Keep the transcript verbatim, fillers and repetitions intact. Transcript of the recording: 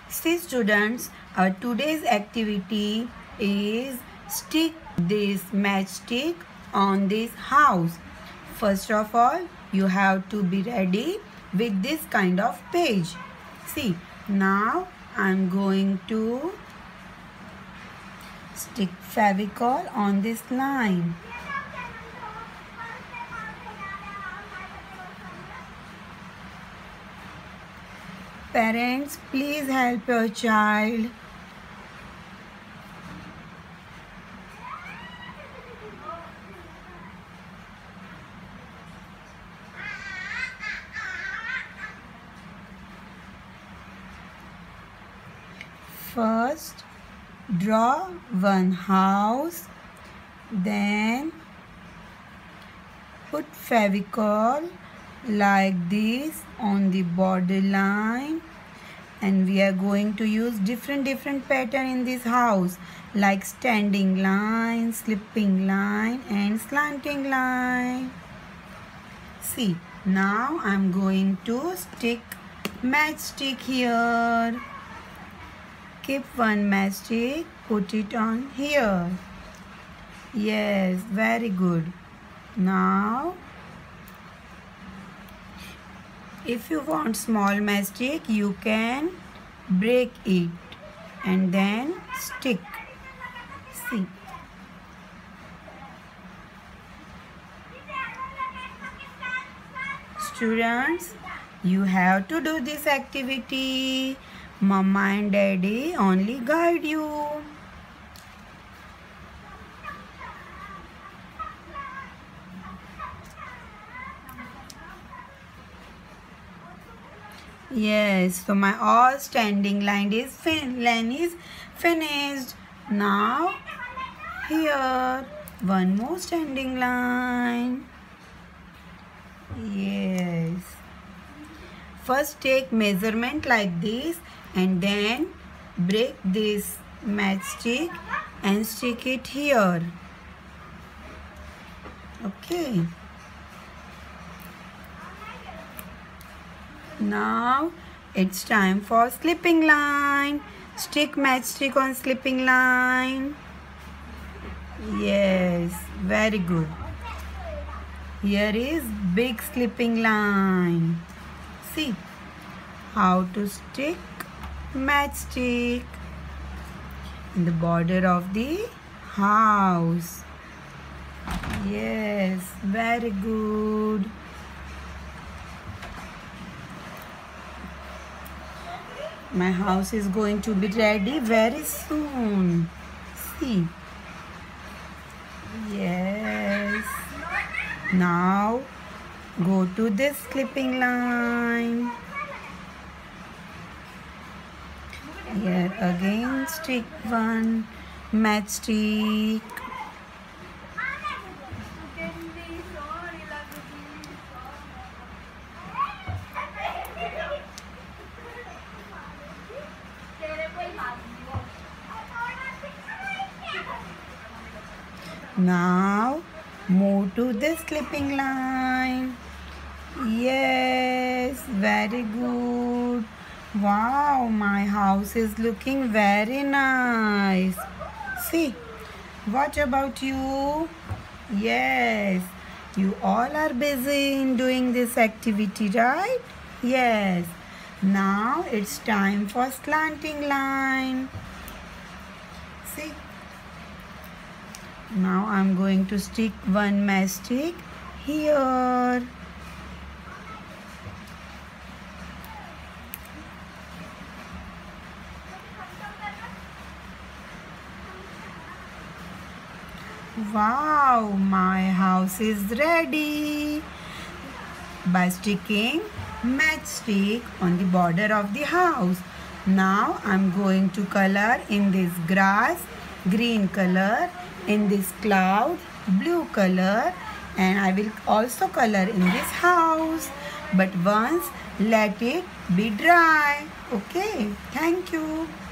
See students, our today's activity is stick this matchstick on this house. First of all, you have to be ready with this kind of page. See, now I'm going to stick Fevicol on this line. Parents, please help your child. First, draw one house, then put Fevicol like this on the border line, and we are going to use different different pattern in this house like standing line, slipping line and slanting line. See, now I'm going to stick matchstick here. Keep one matchstick, put it on here. Yes, very good. Now if you want small matchstick, you can break it and then stick. See. Students, you have to do this activity. Mama and Daddy only guide you. Yes, so my all standing line is fin line is finished. Now here one more standing line. Yes. First take measurement like this and then break this matchstick and stick it here. Okay. Now it's time for slipping line. Stick matchstick on slipping line. Yes, very good. Here is big slipping line. See how to stick matchstick in the border of the house. Yes, very good. My house is going to be ready very soon. See. Yes. Now go to this slipping line. Here again stick one matchstick. Now move to this slipping line. Yes, very good. Wow, my house is looking very nice. See, what about you? Yes, you all are busy in doing this activity, right? Yes. Now it's time for slanting line. See. Now I'm going to stick one matchstick here. Wow, my house is ready. By sticking matchstick on the border of the house. Now I'm going to color in this grass green color, in this cloud blue color, and I will also color in this house, but once let it be dry. Okay, thank you.